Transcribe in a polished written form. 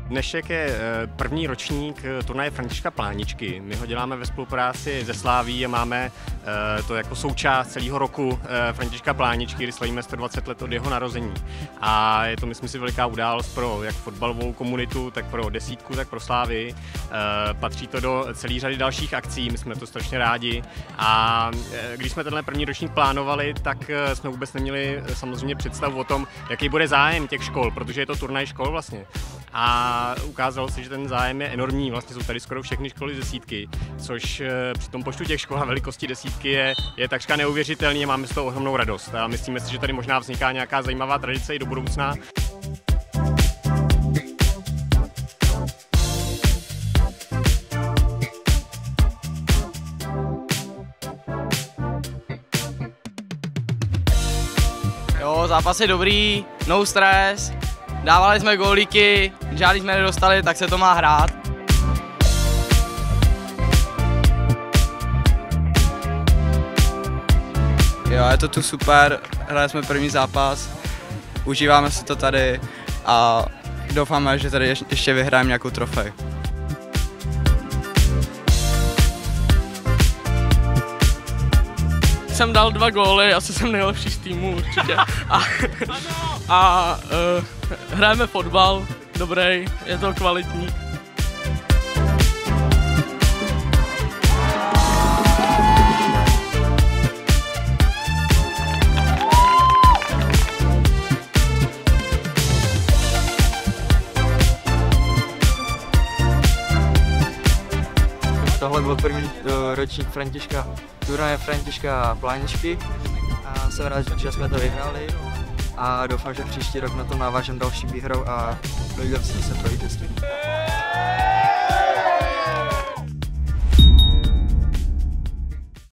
Dnešek je první ročník turnaje Františka Pláničky. My ho děláme ve spolupráci se Slaví a máme to jako součást celého roku Františka Pláničky, kdy slavíme 120 let od jeho narození. A je to, myslím si, veliká událost pro jak fotbalovou komunitu, tak pro desítku, tak pro Slávy. Patří to do celé řady dalších akcí, my jsme to strašně rádi. A když jsme tenhle první ročník plánovali, tak jsme vůbec neměli samozřejmě představu o tom, jaký bude zájem těch škol, protože je to turnaj škol vlastně. A ukázalo se, že ten zájem je enormní, vlastně jsou tady skoro všechny školy z desítky, což při tom počtu těch škol a velikosti desítky je takřka neuvěřitelný a máme z toho ohromnou radost. A myslíme si, že tady možná vzniká nějaká zajímavá tradice i do budoucna. Jo, zápas je dobrý, no stres, dávali jsme gólíky, žádný jsme nedostali, tak se to má hrát. Jo, je to tu super, hráli jsme první zápas, užíváme si to tady a doufáme, že tady ještě vyhrajeme nějakou trofej. Jsem dal 2 góly, asi jsem nejlepší z týmu určitě. A hrajeme fotbal, dobrý, je to kvalitní. Tohle byl první ročník turnaje Františka Pláničky a jsem rád, že jsme to vyhráli a doufám, že příští rok na tom navážeme další výhrou a dojdeme se pro vítězství.